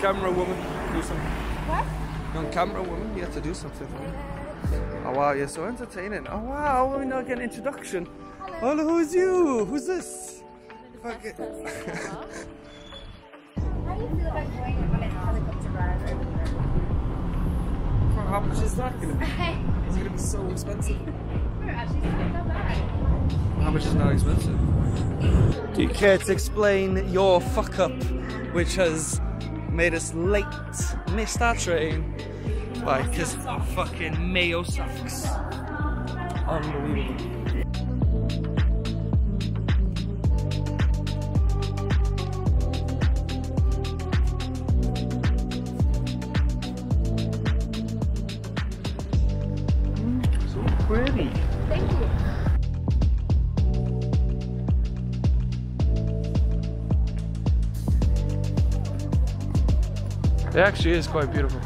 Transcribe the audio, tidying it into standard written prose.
camera, woman. Do something. What? You're on camera, woman. You have to do something for me. Oh wow, you're so entertaining. Oh wow, we now get an introduction. Oh, who's you? Who's this? Fuck it. How do you feel about going on a helicopter ride over there? How much is that going to be? It's going to be so expensive. Actually, it's not that bad. How much is now expensive? Do you care to explain your fuck up, which has made us late, missed our train? Why? Because of fucking mayo socks. Unbelievable. So pretty. Thank you. It actually is quite beautiful.